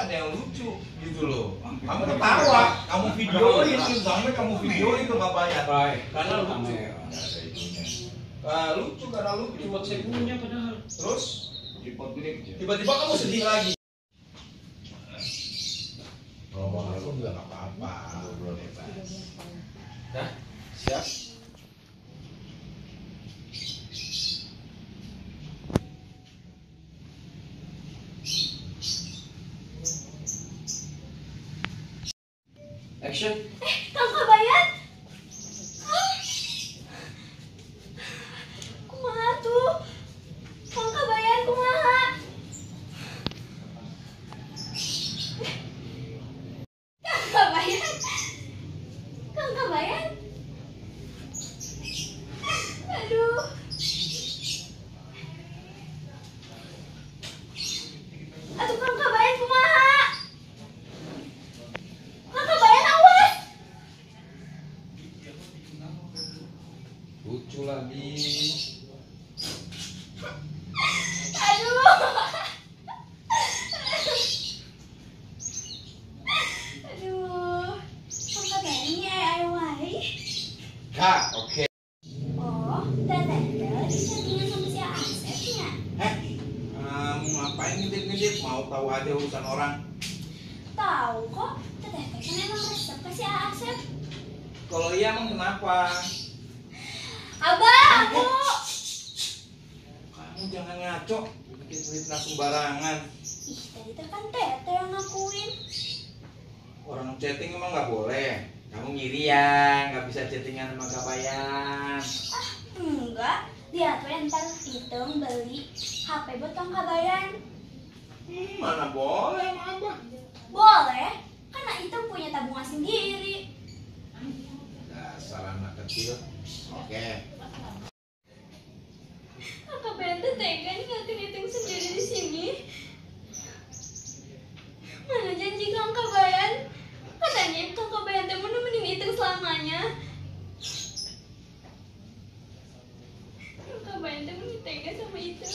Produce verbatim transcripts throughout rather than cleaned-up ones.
ada yang lucu gitu loh. Kamu ketawa, kamu videoin, sampai kamu videoin tuh nggak bayar. Karena lucu. Nah, lucu karena lucu. Tripod saya punya padahal. Terus Tripod gede. tiba-tiba kamu sedih lagi. Oh, aku juga nggak apa-apa. Bebas. Nah, siap. Action. Eh, Kang Kabayan? Kumaha tuh? Kang Kabayan kumaha? Kang Kabayan? Kang Kabayan? Aduh. Aduh Kang Kabayan kumaha? Kang Kabayan awas. Lucu lagi. Aduh. Aduh. Kang Kabayan ini ai wae. Kak, oke. Oh, teteh teh lagi chattingan sama si Asepnya. Eh, kamu ngapain ngintip-ngintip? Mau tahu aja urusan orang? Tahu kok, teteh teh kan emang resep ke si Asep. Kalau iya emang kenapa? Abah, aku. Kamu jangan ngaco, bikin fitnah sembarangan. Ih, tadi teh kan teteh yang ngakuin. Orang chatting emang nggak boleh. Kamu ngiri ya, nggak bisa chattingan sama Kabayan. Ah, enggak. Dia tuh ntar hitung beli H P buat Kang Kabayan. Hmm, mana boleh sama Abah. Boleh, karena itu punya tabungan sendiri. Dasar anak kecil. Oke. Kang Kabayan tuh tega nih ngitung sendiri di sini. Mana janji Kang Kabayan? Katanya Kang Kabayan teh mau nemenin hitung selamanya. Kang Kabayan teh mau tega sama itu.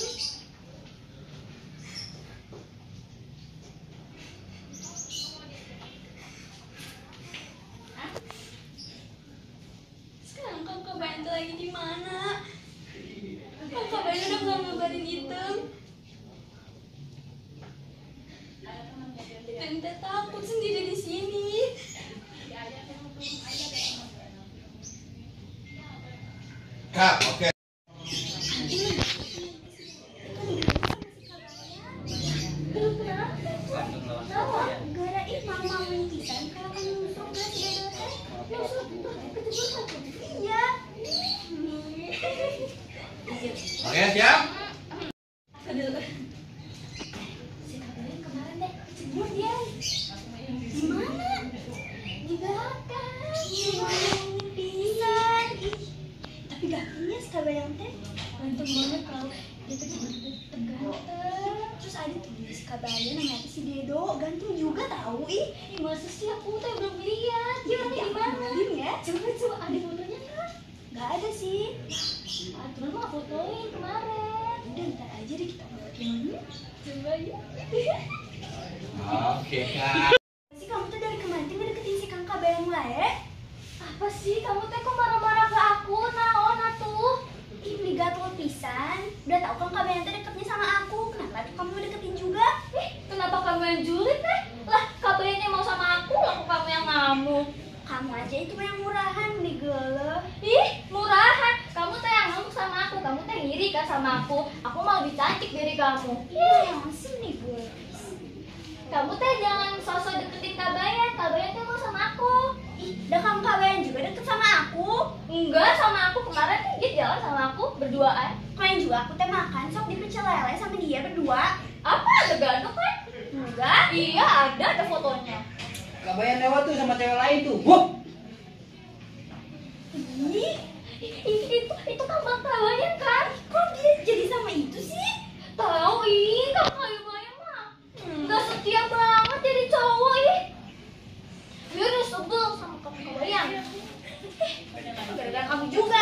Sekarang Kang Kabayan tuh lagi di mana? Kang Kabayan udah nggak ngabarin Item. Dan teh takut sendiri di sini. Kak, oke. Terus kenapa? Tahu, gara ih mama mentisan kalau kan nusuk belas dia teh. Nusuk tuh ketemu satu. Iya. Oke, siap? Aduh. Si Kabayan kemarin teh kecebur dia. Di mana? Di belakang. Ngomongin pisan. Ih, tapi gantengnya si Kabayan teh. Ganteng banget kalau dia tuh ganteng. Terus ada tuh si Kabayan namanya si Dedo, ganteng juga tahu ih. Ih, masa sih aku teh belum lihat. Dia orangnya di mana? Ya, coba coba ada fotonya kan? Gak ada sih. Aturan mah fotoin kemarin. Udah ntar aja deh kita fotoin. Coba ya. Oke, Kak. Si kamu tuh dari kemarin tuh ngedeketin si Kang Kabayan wae. Apa sih kamu teh kok marah-marah ke aku? Naon atuh? Ih, beli gatel pisan. Udah tahu Kang Kabayan tuh deketnya sama aku. Kenapa tuh kamu deketin juga? Eh, kenapa kamu yang julid teh? Lah, Kabayannya mau sama aku, lah kok kamu yang ngamuk. Kamu aja itu yang murahan, beli geuleuh. Ih, murahan. Kamu teh yang ngamuk sama aku. Kamu teh ngiri kan sama aku. Aku mau lebih cantik dari kamu. Ih, yang sih nih gue. Kamu teh jangan sosok deketin Kabayan. Kabayan teh mau sama aku. Ih, udah kamu Kabayan juga deket sama aku? Enggak, sama aku kemarin kan dia jalan sama aku berduaan. Kalian juga aku teh makan sok di pecel lele sama dia berdua. Apa ada gandok kan? Enggak. Iya ada ada fotonya. Kabayan lewat tuh sama cewek lain tuh. Wuh. Ih, itu itu itu kan Bang Kabayan kan? Kok dia jadi sama itu sih? Tahu ih, Kang Kabayan mah nggak setia banget jadi cowok ih. Dia udah sebel sama Kang Kabayan. Eh, gara-gara kamu juga